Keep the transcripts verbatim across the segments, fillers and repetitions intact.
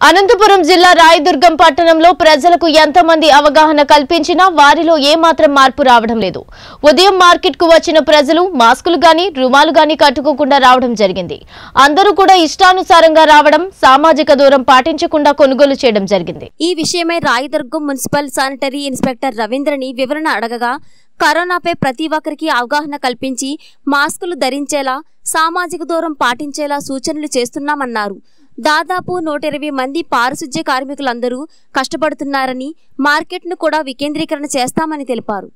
అనంతపురం జిల్లా రాయదుర్గం పట్టణంలో ప్రజలకు ఎంతమంది అవగాహన కల్పించినా వారిలో ఏమాత్రం మార్పు రావడం లేదు. ఉదయం మార్కెట్ కు వచ్చిన ప్రజలు మాస్కులు గాని రుమాలు గాని కట్టుకోకుండా రావడం జరిగింది. అందరూ కూడా ఇష్టానుసారంగా రావడం, సామాజిక దూరం పాటించకుండా కొనుగోలు చేయడం జరిగింది. ఈ విషయమై రాయదుర్గం మున్సిపల్ శానిటరీ ఇన్స్పెక్టర్ రవీంద్రని వివరణ అడగగా కరోనాపై ప్రతి ఒక్కరికి అవగాహన కల్పించి మాస్కులు ధరించేలా, సామాజిక దూరం పాటించేలా సూచనలు చేస్తున్నామన్నారు. దాదాపు నూట ఇరవై మంది పారిశుధ్య కార్మికులందరూ కష్టపడుతున్నారని, మార్కెట్ను కూడా వికేంద్రీకరణ చేస్తామని తెలిపారు.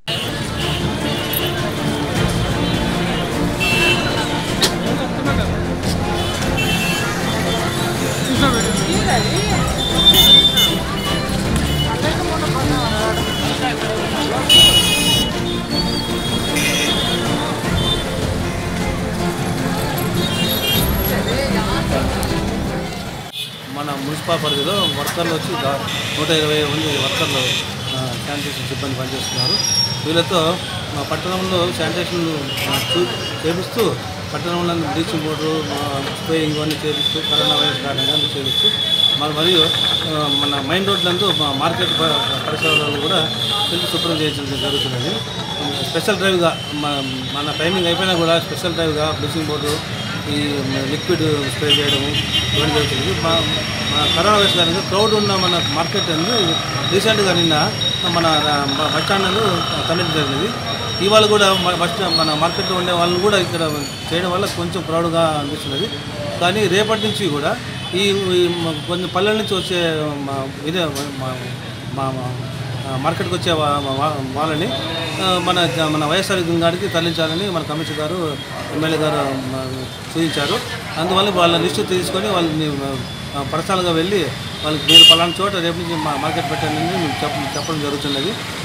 మన మున్సిపల్ పరిధిలో వర్కర్లు వచ్చి నూట ఇరవై మంది వర్కర్లు శానిటేషన్ సిబ్బంది పనిచేస్తున్నారు. వీళ్ళతో పట్టణంలో శానిటేషన్ చేపిస్తూ పట్టణంలో బ్లీచింగ్ పౌడరు, స్ప్రేయింగ్ ఇవన్నీ చేపిస్తూ కరోనా వైరస్ కారణంగా చేపిస్తూ మరియు మన మెయిన్ రోడ్లందు మార్కెట్ పరిసరాలను కూడా పెళ్లి శుభ్రం చేయించడం జరుగుతున్నది. స్పెషల్ డ్రైవ్గా మన టైమింగ్ అయిపోయినా కూడా స్పెషల్ డ్రైవ్గా బ్లీచింగ్ పౌడరు, ఈ లిక్విడ్ స్ప్రే చేయడము ఇవన్నీ జరుగుతుంది. మా కరోనా వైరస్ కారణంగా క్రౌడ్ ఉన్న మన మార్కెట్ అనేది రీసెంట్గా నిన్న మన బస్ స్టాండ్ తరలించడం జరిగింది. ఇవాళ కూడా బస్ స్టాండ్ మన మార్కెట్లో ఉండే వాళ్ళని కూడా ఇక్కడ చేయడం వల్ల కొంచెం క్రౌడ్గా అనిపిస్తున్నది. కానీ రేపటి నుంచి కూడా ఈ కొన్ని పల్లెల నుంచి వచ్చే ఇదే మా మార్కెట్కి వచ్చే వాళ్ళని మన మన వైఎస్ఆర్ గారికి తరలించాలని మన కమిషనర్ గారు, ఎమ్మెల్యే గారు సూచించారు. అందువల్ల వాళ్ళ లిస్టు తీసుకొని వాళ్ళని పర్సనల్గా వెళ్ళి వాళ్ళకి మీరు పలానా చోట రేపు నుంచి మార్కెట్ పెట్టండి మేము చెప్పడం జరుగుతున్నది.